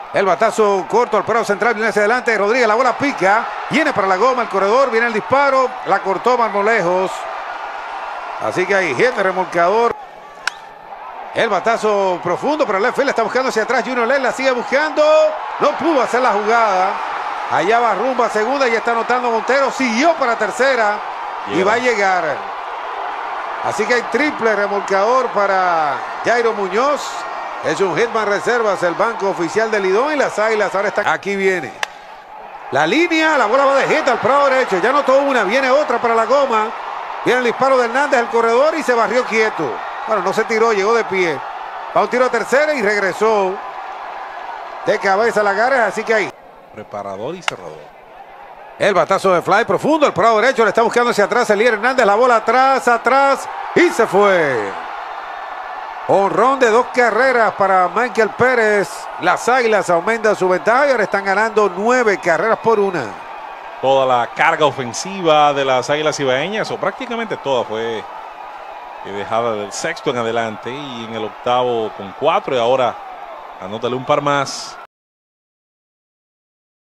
El batazo corto al parado central, viene hacia adelante. Rodríguez, la bola pica. Viene para la goma, el corredor. Viene el disparo. La cortó Marmolejos. Así que hay hit de remolcador. El batazo profundo para el left field. Está buscando hacia atrás. Junior Ley la sigue buscando. No pudo hacer la jugada. Allá va rumbo a segunda y está anotando Montero. Siguió para tercera. Y va a llegar. Así que hay triple remolcador para Jairo Muñoz. Es un hitman reservas el banco oficial de Lidón y las Águilas ahora están. Aquí viene la línea, la bola va de hit al prado derecho. Ya anotó una, viene otra para la goma. Viene el disparo de Hernández al corredor y se barrió quieto. Bueno, no se tiró, llegó de pie. Va un tiro a tercera y regresó de cabeza a la garra, así que ahí. Preparador y cerrador. El batazo de fly profundo, el prado derecho, le está buscando hacia atrás Elier Hernández, la bola atrás y se fue. Honrón de 2 carreras para Michael Pérez. Las Águilas aumentan su ventaja y ahora están ganando 9 carreras por 1. Toda la carga ofensiva de las Águilas Cibaeñas, o prácticamente toda, fue dejada del sexto en adelante y en el octavo con 4 y ahora anótale un par más.